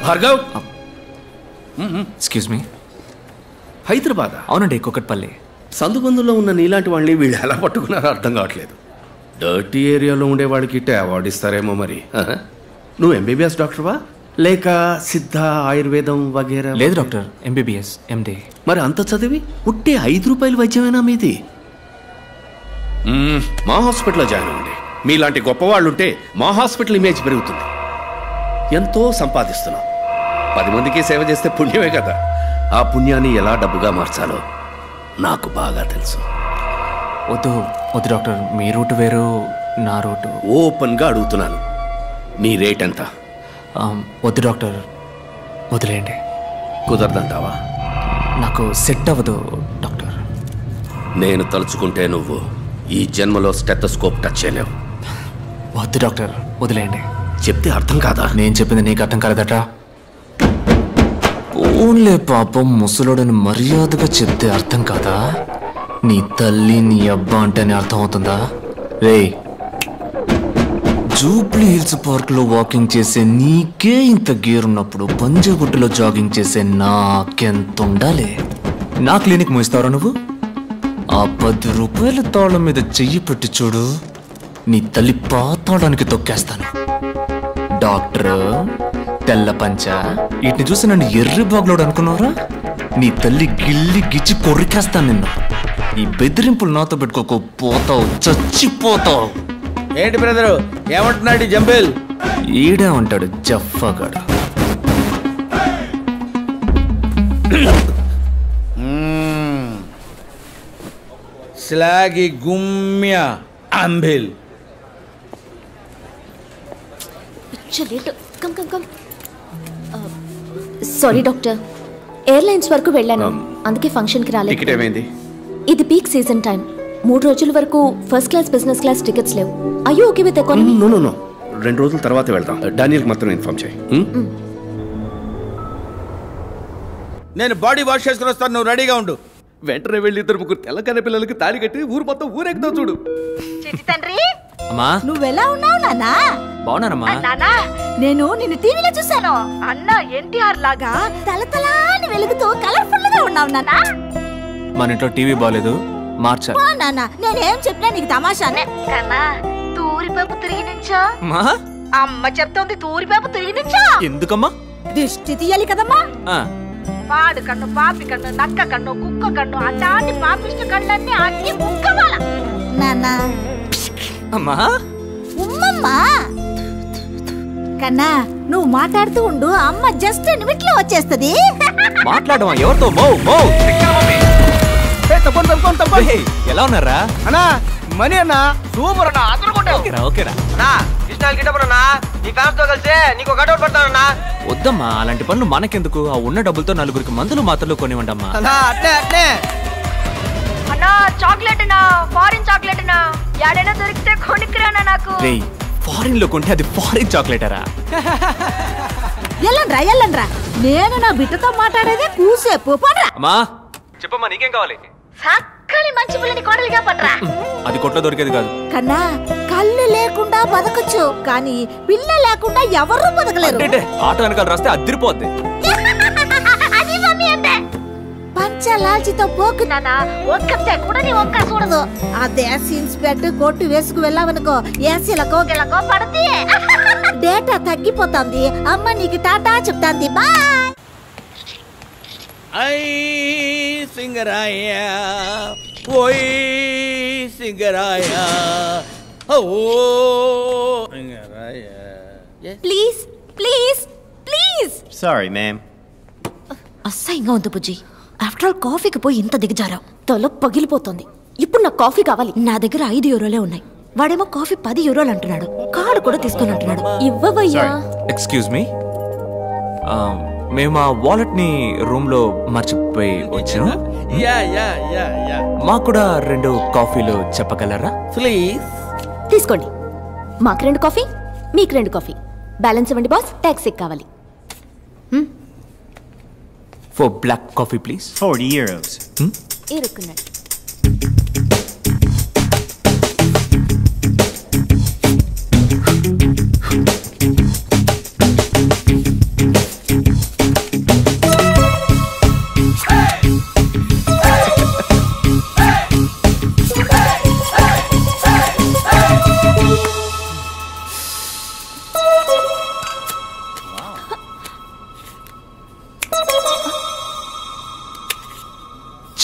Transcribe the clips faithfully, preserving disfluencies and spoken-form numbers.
Bhargav, excuse me. Hyderabad? అవునండి, కుకట్పల్లి. సందుబందులో ఉన్న నీలాంటి వాళ్ళని వీళ్ళు ఎలా పట్టుకున్నారో అర్థం కావట్లేదు. డర్టీ ఏరియాలో ఉండేవాడికి ఇట్టే అవార్డు ఇస్తారేమో మరి. నువ్వు ఎంబీబీఎస్ డాక్టర్వా లేక సిద్ధ ఆయుర్వేదం వగేరా? లేదు డాక్టర్, ఎంబీబీఎస్ ఎండి. మరి అంత చదివి ఉట్టే ఐదు రూపాయలు వైద్యమేనా మీది? మా హాస్పిటల్లో జాయిన్ అవ్వండి. మీలాంటి గొప్పవాళ్ళు ఉంటే మా హాస్పిటల్ ఇమేజ్ పెరుగుతుంది. ఎంతో సంపాదిస్తున్నాం. పది మందికి సేవ చేస్తే పుణ్యమే కదా. ఆ పుణ్యాన్ని ఎలా డబ్బుగా మార్చాలో నాకు బాగా తెలుసు. వద్దు వద్దు డాక్టర్, మీ రూట్ వేరు, నా రూటు. ఓపెన్గా అడుగుతున్నాను, మీ రేట్ ఎంత? వద్దు డాక్టర్, వదిలేయండి. కుదరదంటావా? నాకు సెట్ అవ్వదు డాక్టర్. నేను తలుచుకుంటే నువ్వు ఈ జన్మలో స్టెథోస్కోప్ టచ్ చేయలేవు. వద్దు డాక్టర్, వదిలేయండి. చెప్తే అర్థం కాదా? నేను చెప్పింది నీకు అర్థం కాలేదట. ఓన్లే పాపం, ముసలోడని మర్యాదగా చెప్తే అర్థం కాదా? నీ తల్లి నీ అబ్బా అంటేనే అర్థం అవుతుందా? రే, జూబ్లీ హిల్స్ పార్క్ లో వాకింగ్ చేసే నీకే ఇంత గేర్ ఉన్నప్పుడు పంజాగుట్టలో జాగింగ్ చేసే నాకెంత ఉండాలి? నా క్లినిక్ మూయిస్తావరా నువ్వు? ఆ పది రూపాయల తాళం మీద చెయ్యి పెట్టి చూడు, నీ తల్లి పాతాడానికి తొక్కేస్తాను. డాక్టర్ తెల్ల పంచ వీటిని చూసి నన్ను ఎర్రి బాగులోడు అనుకున్నారా? నీ తల్లి గిల్లి గిచ్చి కొరికేస్తాను నిన్ను. ఈ బెదిరింపులు నాతో పెట్టుకోకు, పోతావు, చచ్చిపోతావు. ఏంటి బ్రదరు ఏమంటున్నాడు జంబేల్? ఈడే ఉంటాడు జఫ్ఫాగాడు. స్లాగి గుమ్య అంబిల్. సారీ డాక్టర్, ఎయిర్లైన్స్ వరకు వెళ్ళాను, అందుకే ఫంక్షన్కి రాలేదు. టికెట్ ఏమైంది? ఇది పీక్ సీజన్ టైం. మూడు రోజుల వరకు first class business class tickets లేవు. అయ్యో okay with economy? No no no, రెండు రోజుల తర్వాత వెళ్దాం. డానియల్కి మాత్రం ఇన్ఫార్మ్ చేయి. నేను బాడీ వాష్ చేసుకుని వస్తాను, నువ్వు రెడీగా ఉండు. వెంటనే వెళ్ళి ఇద్దరు ముగ్గురు తెల్లకన్న పిల్లలకి తాళి కట్టి ఊరు మొత్తం ఊరేగుతావు చూడు. తండ్రి, అమ్మా నువ్వెలా ఉన్నావు నాన్నా? బాగున్నానమ్మా. నానా, నేను నిన్ను టీవీలో చూసాను. అన్న ఎన్టీఆర్ లాగా తలతలాని వెలుగుతూ కలర్ఫుల్ గా ఉన్నావు నానా. మన ఇంట్లో టీవీ బాగాలేదు, మార్చాలి. నాన్న, నేనేం చెప్పినా నీకు తమాషానే కన్నా. తూరిపేపు తిరిగి నుంచో అమ్మ చెప్తోంది. తూరిపేపు తిరిగి నుంచో ఎందుకమ్మా? దిష్టి తీయాలి కదమ్మా. పాడు కన్ను, పాపి కన్ను, నక్క కన్ను, కుక్క కన్ను, అట్లాంటి పాపిష్టి కళ్ళన్నీ అన్ని ముక్కవాల. నాన్న అమ్మా, ఉమ్మమ్మా. కన్నా, నువ్వు మాట్లాడుతూ ఉండు, అమ్మ జస్ట్ నిమిట్లో వచ్చేస్తది. మాట్లాడమా? ఎవరితో? మో మో ఎలా ఉన్నారా అన్నా? మనీ అన్నా సూపర్ అన్నా, అదరగొట్టావు. ఓకేరా ఓకేరా అన్నా. కృష్ణ గిట్టపడన్నా, నీ ఫ్యాన్స్ తో కలిసి నీకు ఒక గడవలు పెడతానన్నా. వద్దమ్మా, అలాంటి పనులు మనకెందుకు? ఆ ఉన్న డబ్బులతో నలుగురికి మందులు మాత్రలు కొనివ్వండమ్మా. అట్నే అట్నే అన్నా. చాక్లెట్ అన్నా, ఫారిన్ చాక్లెట్ అన్నా, యాడైనా దొరికితే కొనికిరానా నాకు. రేయ్, ఫారిన్ లో కొంటే అది ఫారిన్ చాక్లెటరా? ఎల్లండ్రా ఎల్లండ్రా, నేను నా బిడ్డతో మాట్లాడేదే కూసేపు. పోన్రా. అమ్మా చెప్పమ్మా, నీకేం కావాలి? సక్కని మంచి పిల్లని కోడలిగా పడరా. అది కొట్లో దొరికేది కాదు కన్నా. కళ్ళు లేకుండా బతకచ్చు, కానీ పిల్ల లేకుండా ఎవరు బతకలేరు. ఆటో వెనకాల రాస్తే అదిరిపోద్ది. అది మమ్మీ అంటే పంచ లాల్చితో పోకు నానా. ఒక్కతే కూడా నీ ఒక్క చూడదు. అదే సీన్స్ పెట్టి కొట్టు వేసుకు వెళ్ళావనుకో, ఏసీలకో గిలకో పడతి. డేటా తగ్గిపోతుంది. అమ్మ నీకు టాటా చెప్తాంది. బాయ్. ఐ సింగరాయ ఓయ్ సింగరాయ ఓ Singaraya. Please please please. Sorry, ma'am. అసహ్యంగా ఉంది బుజ్జి. ఆఫ్టర్ ఆల్ కాఫీకి పోయి ఇంత దిగజారావు, తల పగిలిపోతుంది. ఇప్పుడు నాకు కాఫీ కావాలి. నా దగ్గర ఐదు యూరోలే ఉన్నాయి, వాడేమో కాఫీ పది యూరోలు అంటున్నాడు. కార్డు కూడా తీసుకొని అంటున్నాడు. ఇవ్వవయ్యా. ఎక్స్క్యూజ్ మీ, మేము ఆ వాలెట్ ని రూమ్ లో మర్చిపోయి వచ్చాం. Yeah yeah yeah yeah. మాకు కూడా రెండు కాఫీలు చెప్పగలరా ప్లీజ్? తీసుకోండి. మాకు రెండు కాఫీ, మీకు రెండు కాఫీ. బ్యాలెన్స్ ఇవ్వండి బాస్, ట్యాక్సీ కావాలి. For black coffee please. forty euros. ఇరుక్కున్నాడు.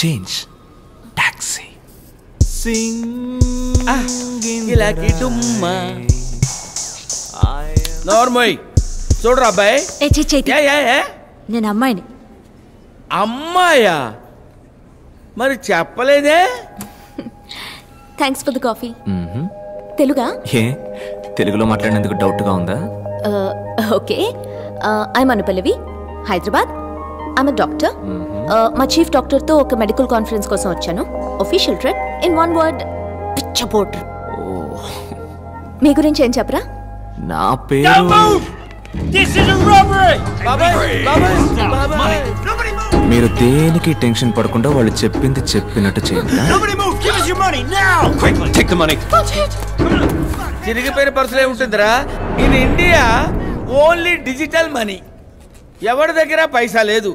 చేంజ్ టాక్సీ ఇలాకి డుమ్మా నోర్మోయ్ చూడరా అబ్బాయి. ఏ ఛీ, ఛీ, ఛీ. ఏ, ఏ, ఏ? నేను అమ్మాయిని. అమ్మాయా? మరి చెప్పలేదే. Thanks for the coffee. తెలుగా? ఏ తెలుగులో మాట్లాడినందుకు డౌట్గా ఉందా? Okay. I'm Anupallavi, Hyderabad. I'm a doctor. మా చీఫ్ డాక్టర్తో ఒక మెడికల్ కాన్ఫరెన్స్ కోసం వచ్చాను. Official trip. In one word, పిచ్చపోట్. మీ గురించి ఏం చెప్పరా? నా పేరు మీరు దేనికి టెన్షన్ పడకుండా వాళ్ళు చెప్పింది చెప్పినట్టు చేయండి. చిరిగిపోయిన పర్సులే ఉంటుందిరా. In India only digital money. ఎవరి దగ్గర పైసా లేదు.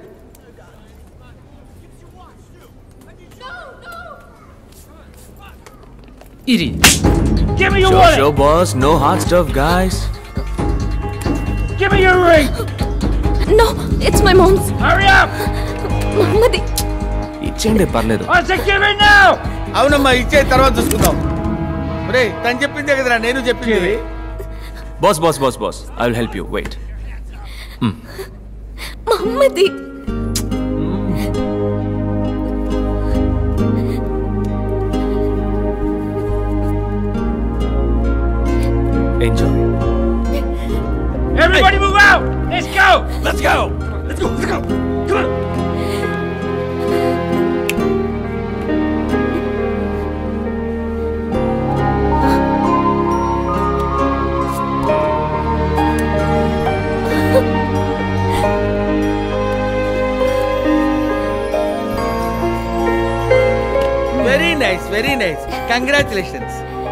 Give me your Sure, wallet. sure, boss. No hard stuff, guys. Give me your ring. No, it's my mom's. Hurry up. మమ్మది. ఇచ్చేయండి పర్లేదు. I said give it now. అవునమ్మా, ఇచ్చే తర్వాత చూసుకుందాం. రే తను చెప్పిందే కదరా నేను చెప్పింది. Boss boss boss boss I will help you. Wait. మమ్మది. Enjoy. Everybody move out. Let's go. Let's go. Let's go. Let's go. Come on. Very nice, very nice. Congratulations.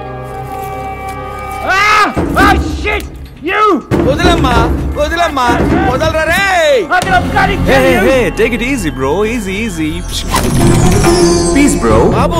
Ah! Oh shit! You! వదలమ్మా, వదలమ్మా, వదలరా రే. I'm gonna bloody Hey, kill hey, you! hey, take it easy, bro. Easy, easy. Peace, bro. బాబు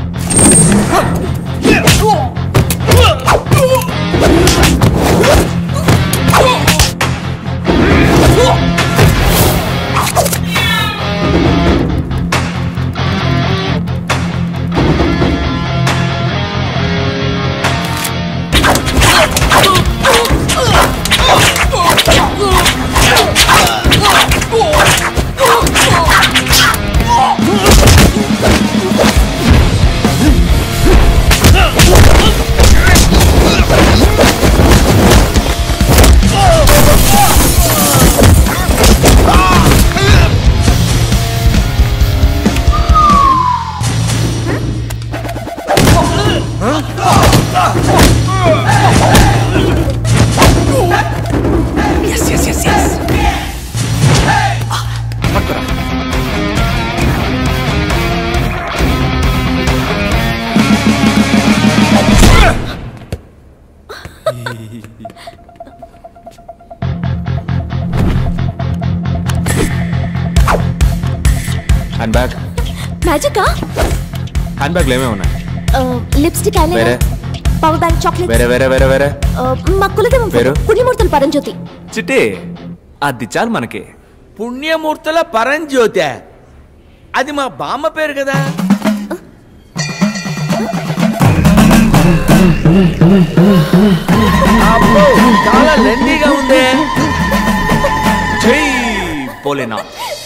hand bag. మ్యాజికా? Hand బ్యాగ్లు ఏమేమి ఉన్నాయి? Lipstick, వేరే? Eyeliner, power bank, chocolate. వేరే వేరే వేరే వేరే మా కులదేవం పేరు? పుణ్యమూర్తులు పరంజ్యోతి. చిట్టి అది చాలు మనకి. పుణ్యమూర్తుల పరంజ్యోతి. అది మా బామ్మ పేరు కదా. అబ్బో, చాలా లెండీగా ఉందే. జై భోలేనాథ్.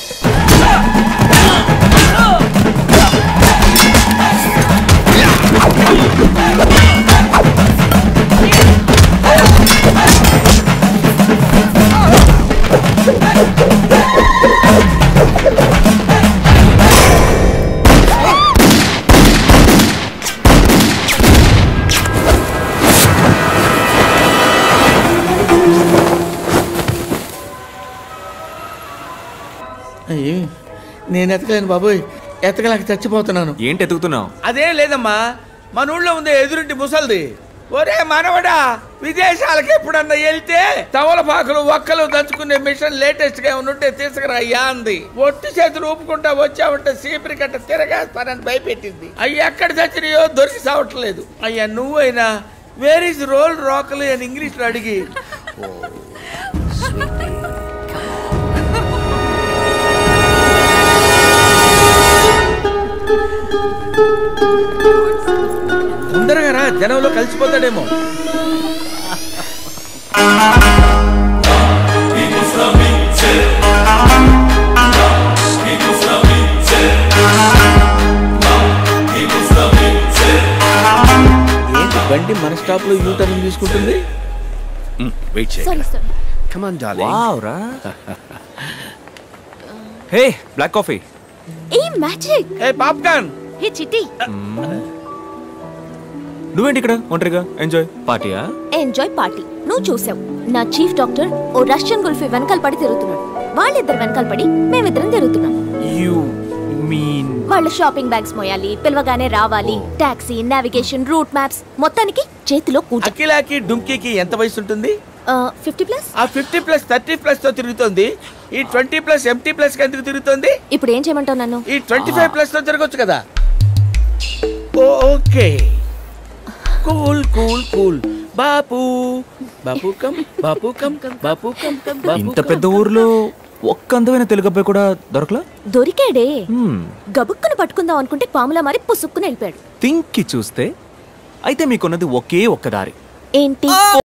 అయ్యో, నేను ఎతకలేను బాబోయ్, ఎతకలేక చచ్చిపోతున్నాను. ఏంటి ఎతుకుతున్నావు? అదేం లేదమ్మా, మన ఊళ్ళో ఉంది ఎదురింటి ముసల్ది. ఒరే మనవడా, విదేశాలకు ఎప్పుడన్నా వెళ్తే తవలపాకులు ఒక్కలు దంచుకునే మిషన్ లేటెస్ట్ గా ఉంటే తీసుకురా అయ్యా అంది. ఒట్టి చేతులు ఊపుకుంటా వచ్చావంటే సీపరి కట్ట తిరగేస్తానని భయపెట్టింది. అయ్యి ఎక్కడ చచ్చినాయో దొరికి సావట్లేదు. అయ్యా నువ్వైనా వేర్ ఇస్ రోల్ రాకలు అని ఇంగ్లీష్ లో అడిగి తొందరగా రా, జనంలో కలిసిపోతాడేమో. ఏంటి బండి మన స్టాప్ లో యూటర్న్ తీసుకుంటుంది? వెయిట్ సారీ చేయండి. Sorry come on darling. Wow రా. Hey black coffee. ఏ మ్యాజిక్. ఏ పాప్కార్న్. హే చిట్టి. నువ్వేంటి ఇక్కడ ఒంటరిగా? ఎంజాయ్ పార్టీయా? Enjoy party. నువ్వు చూసావు, నా చీఫ్ డాక్టర్ ఓ రష్యన్ గుల్ఫీ వెనకాల పడి తిరుగుతున్నాడు. వాళ్ళిద్దరు వెనకాల పడి మేమిద్దరం తిరుగుతున్నాం. యు మీన్ వాళ్ళ షాపింగ్ బ్యాగ్స్ మోయాలి, పిలవగానే రావాలి, టాక్సీ, నావిగేషన్, రూట్ మ్యాప్స్, మొత్తానికి చేతిలో కూట. అఖిలాకి డుంకీకి ఎంత వయసు ఉంటుంది? Fifty plus. ఆ ఫిఫ్టీ ప్లస్ థర్టీ ప్లస్ తో తిరుగుతుంది. ఈ ట్వంటీ ప్లస్ ఎంటీ ప్లస్ ఎందుకు తిరుగుతుంది? ఇప్పుడు ఏం చేయమంటావు నన్ను? ఈ ట్వంటీ ఫైవ్ ప్లస్ తో తిరగొచ్చు కదా. Okay, cool cool cool. Bapu Bapu come Bapu come Bapu come Bapu. ఇంత పెద్ద ఊర్లో ఒక్క అందమైన తెలుగు అబ్బాయి కూడా దొరకలా? దొరికాడే. గబుక్కుని పట్టుకుందాం అనుకుంటే పాములా మారి పుసుక్కుని వెళ్ళిపోయాడు. థింక్ కి చూస్తే అయితే మీకున్నది ఒకే ఒక్క దారి. ఏంటి?